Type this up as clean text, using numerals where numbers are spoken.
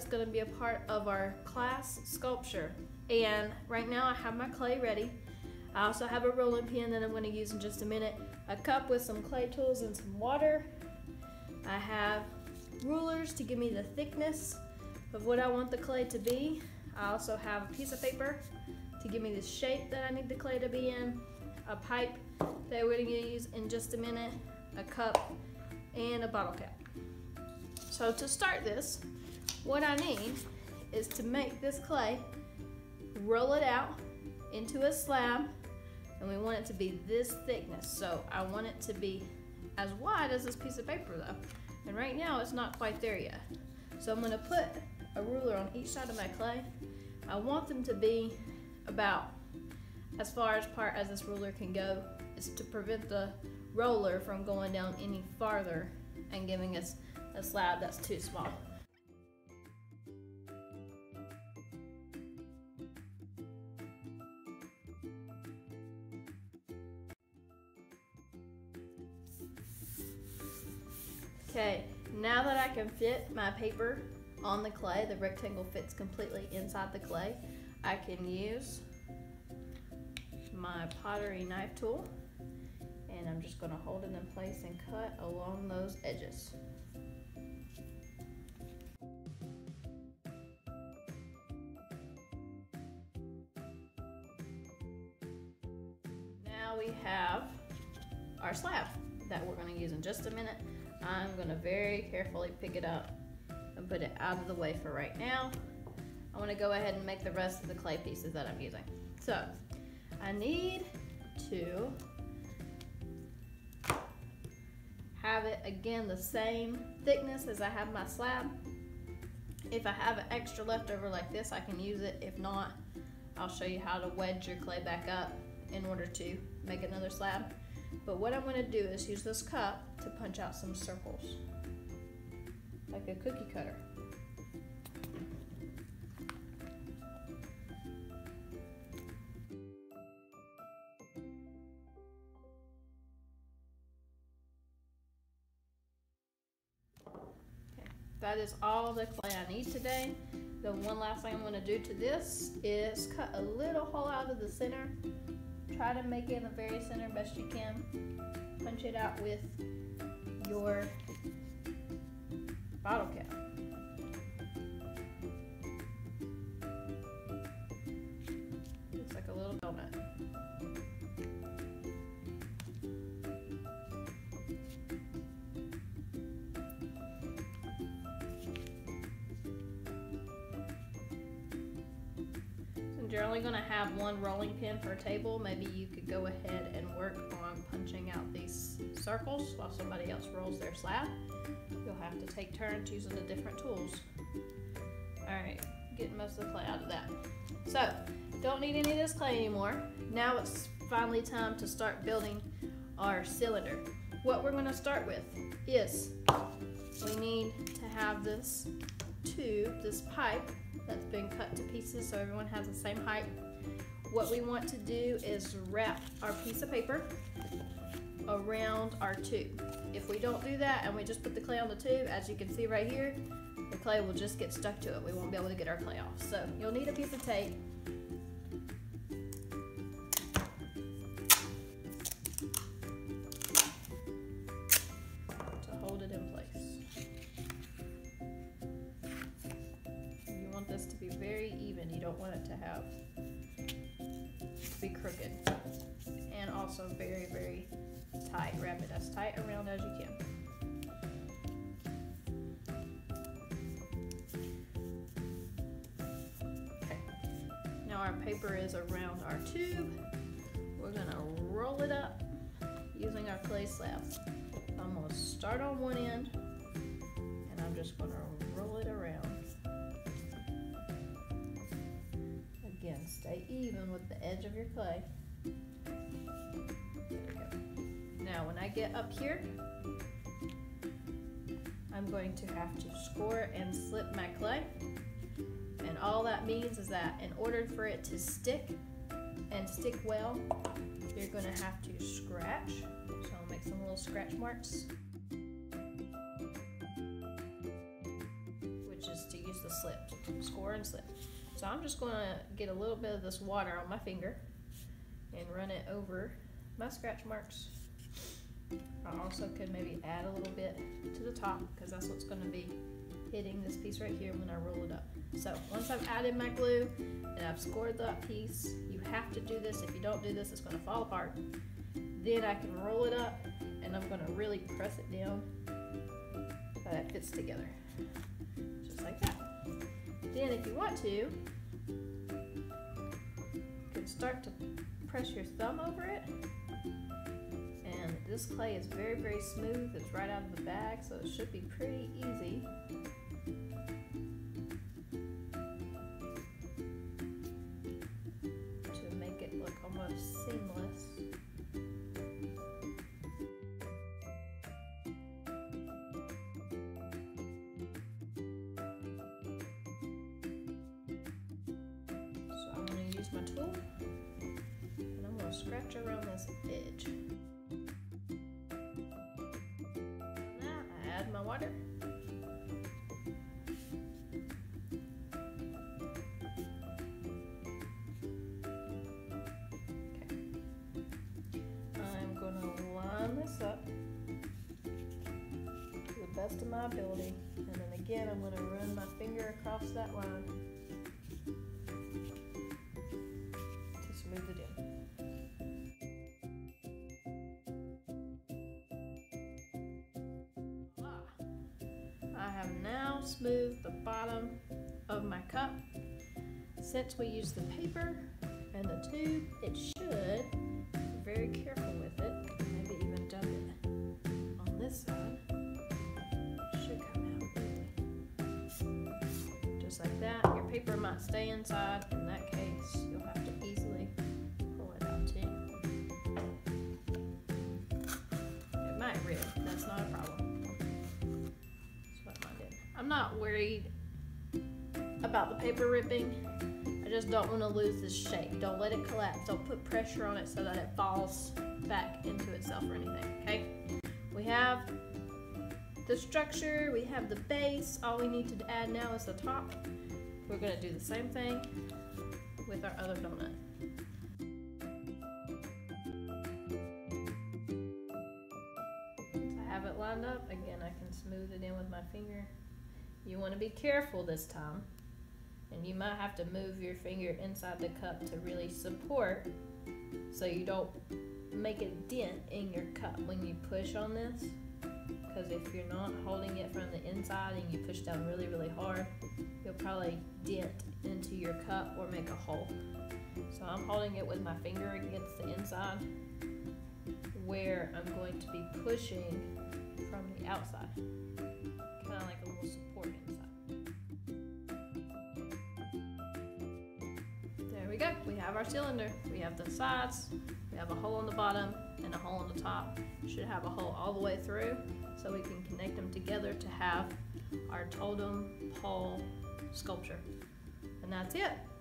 that's going to be a part of our class sculpture. And right now I have my clay ready. I also have a rolling pin that I'm going to use in just a minute, a cup with some clay tools and some water. I have rulers to give me the thickness of what I want the clay to be. I also have a piece of paper to give me the shape that I need the clay to be in, a pipe that we're going to use in just a minute, a cup, and a bottle cap. So to start this, what I need is to make this clay, roll it out into a slab, and we want it to be this thickness. So I want it to be as wide as this piece of paper though. And right now it's not quite there yet. So I'm gonna put a ruler on each side of my clay. I want them to be about as far apart as this ruler can go. It's to prevent the roller from going down any farther and giving us a slab that's too small. Okay, now that I can fit my paper on the clay, the rectangle fits completely inside the clay, I can use my pottery knife tool, and I'm just going to hold it in place and cut along those edges. Now we have our slab that we're going to use in just a minute. I'm going to very carefully pick it up and put it out of the way for right now. I want to go ahead and make the rest of the clay pieces that I'm using. So I need to have it again the same thickness as I have my slab. If I have an extra left over like this, I can use it. If not, I'll show you how to wedge your clay back up in order to make another slab. But what I'm going to do is use this cup to punch out some circles, like a cookie cutter. Okay, that is all the clay I need today. The one last thing I'm going to do to this is cut a little hole out of the center. Try to make it in the very center best you can. Punch it out with your bottle cap. Looks like a little donut. You're only going to have one rolling pin per table. Maybe you could go ahead and work on punching out these circles while somebody else rolls their slab. You'll have to take turns using the different tools. Alright, getting most of the clay out of that. So, don't need any of this clay anymore. Now it's finally time to start building our cylinder. What we're going to start with is we need to have this tube, this pipe, that's been cut to pieces so everyone has the same height. What we want to do is wrap our piece of paper around our tube. If we don't do that and we just put the clay on the tube, as you can see right here, the clay will just get stuck to it. We won't be able to get our clay off. So you'll need a piece of tape. To hold it in place. This to be very even. You don't want it to be crooked, and also very, very tight. Wrap it as tight around as you can. Okay, now our paper is around our tube. We're gonna roll it up using our clay slab. I'm gonna start on one end, and I'm just gonna roll it around. Again, stay even with the edge of your clay. There we go. Now when I get up here, I'm going to have to score and slip my clay. And all that means is that in order for it to stick and stick well, you're going to have to scratch. So I'll make some little scratch marks, which is to use the slip, score and slip. So I'm just gonna get a little bit of this water on my finger and run it over my scratch marks. I also could maybe add a little bit to the top because that's what's gonna be hitting this piece right here when I roll it up. So once I've added my glue and I've scored that piece, you have to do this. If you don't do this, it's gonna fall apart. Then I can roll it up and I'm gonna really press it down so that it fits together, just like that. Then if you want to, you can start to press your thumb over it. And this clay is very, very smooth. It's right out of the bag, so it should be pretty easy. To make it look almost seamless. So I'm going to use my tool and I'm going to scratch around this edge. Add my water. Okay. I'm going to line this up to the best of my ability, and then again I'm going to run my finger across that line to smooth it in. I have now smoothed the bottom of my cup. Since we use the paper and the tube, it should be very careful with it. Maybe even dub it on this side. It should come out just like that. Your paper might stay inside. In that case, you'll have to easily pull it out too. It might rip. That's not a problem. I'm not worried about the paper ripping. I just don't want to lose this shape. Don't let it collapse. Don't put pressure on it so that it falls back into itself or anything, okay? We have the structure, we have the base. All we need to add now is the top. We're going to do the same thing with our other donut. Once I have it lined up, again, I can smooth it in with my finger. You want to be careful this time, and you might have to move your finger inside the cup to really support so you don't make a dent in your cup when you push on this, because if you're not holding it from the inside and you push down really, really hard, you'll probably dent into your cup or make a hole. So I'm holding it with my finger against the inside where I'm going to be pushing from the outside. Kind of like a little support inside. There we go. We have our cylinder. We have the sides, we have a hole on the bottom and a hole on the top. Should have a hole all the way through so we can connect them together to have our totem pole sculpture. And that's it.